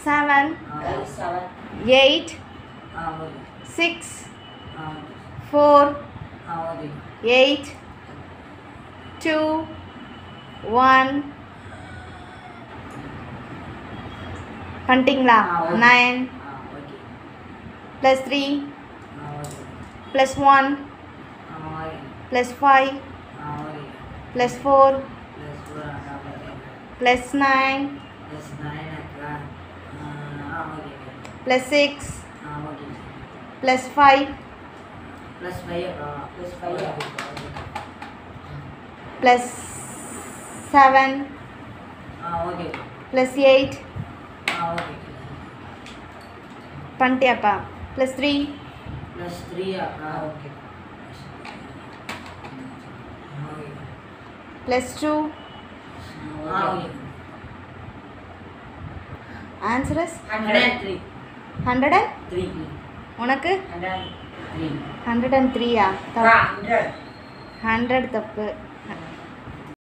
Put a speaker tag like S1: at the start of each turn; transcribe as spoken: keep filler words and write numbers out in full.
S1: seven, eight, six, four, eight, two, one. பண்ணிட்டீங்களா? nine plus three plus one plus five plus four plus nine plus six plus five plus seven plus eight பண்ணிட்டியாப்பா? plus three
S2: plus three okay
S1: plus two. Answer is
S2: one hundred three.
S1: one hundred three. உனக்கு
S2: one hundred three.
S1: one hundred three ஆ?
S2: one hundred.
S1: one hundred தப்பு.